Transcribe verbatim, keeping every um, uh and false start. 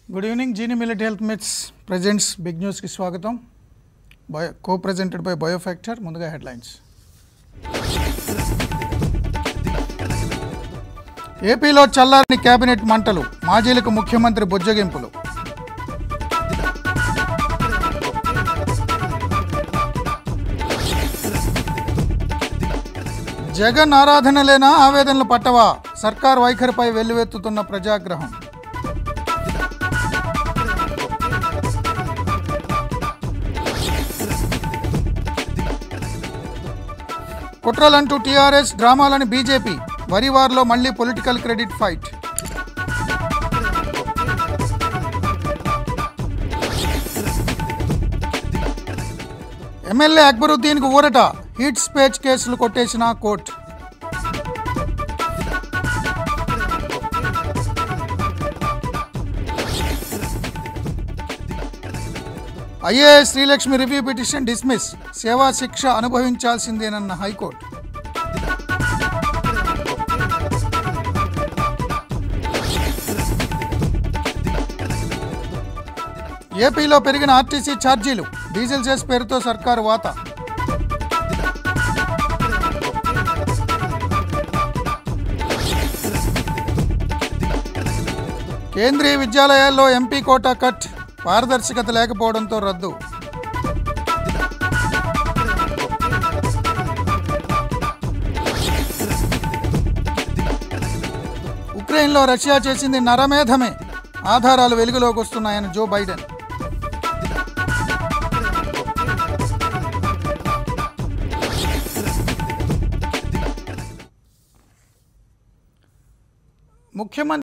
Good evening. Genie Millet Health Myths presents Big News ki swagatam. Co-presented by Biofactor. Munduga headlines. ఏపీలో చల్లారని cabinet మంటలు, మాజీలకు ముఖ్యమంత్రి బుజ్జగింపులు. జగన్ ఆరాధనలేనా, ఆవేదనలు పట్టవా? సర్కార్ వైఖరిపై వెల్లువెత్తుతున్న ప్రజాగ్రహం. కుట్రలంటూ TRS, డ్రామాలని BJP. వరివార్లో మళ్లీ political credit fight. MLA అక్బరుద్దీన్కు ఊరట, హీట్ స్పేచ్ కేసులు కొట్టేసిన court. IAS Srilakshmi review petition dismiss, సేవా శిక్ష అనుభవించాల్సిందేనన్న హైకోర్టు. ఏపీలో పెరిగిన ఆర్టీసీ ఛార్జీలు, డీజిల్ సెస్ పేరుతో సర్కారు వాత. కేంద్రీయ విద్యాలయాల్లో ఎంపీ కోటా కట్, పారదర్శకత లేకపోవడంతో రద్దు. ఉక్రెయిన్లో రష్యా చేసింది నరమేధమే, ఆధారాలు వెలుగులోకి వస్తున్నాయని జో బైడెన్. ముఖ్యమంత్రి